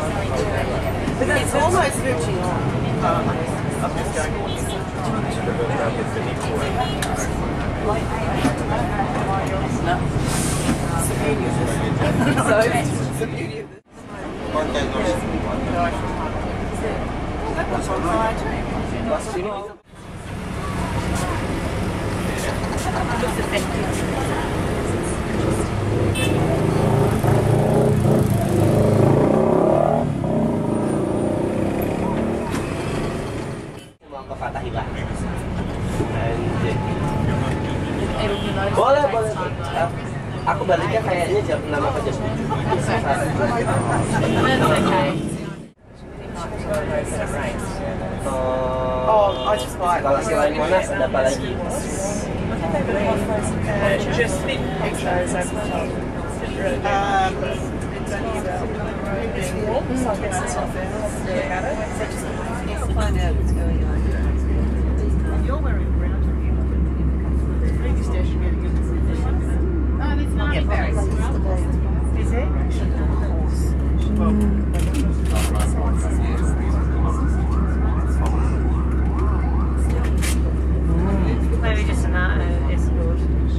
But it's almost switching on. I'm just going No. It's the beauty of this. So, it's the beauty of this. That was on fire too. Looks effective. Boleh. Aku baliknya kayaknya jam 6 atau jam 7. Kalau selain Monas ada apa lagi? Just the pictures I've told. It's warm, so I guess it's not really at it. So just Find out what's going on. you're wearing brown. Maybe station getting into the Oh, it's not very. Is it? Maybe just an escort.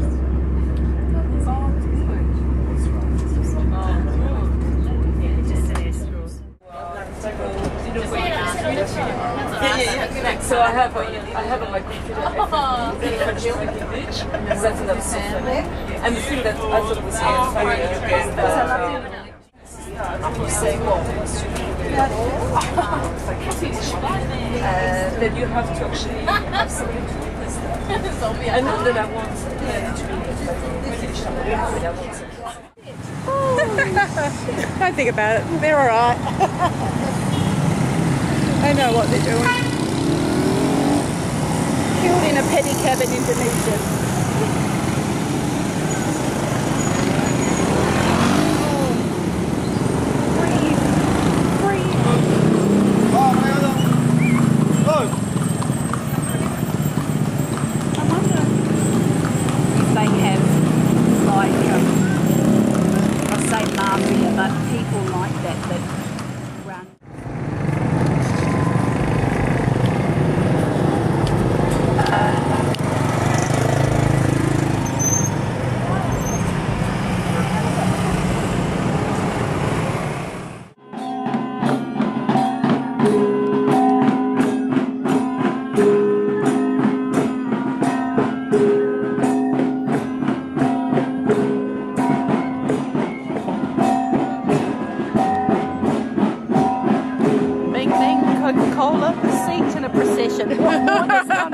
Just an escort. So I have on my computer French language, setting up software, and the thing that I thought was funny is saying, well, then you have to actually have something to do with this. I know that I want to be British, I want Don't think about it. They're all right. They know what they're doing. Killed in a pedicab in Indonesia. Coca-Cola, seat in a procession. What more does one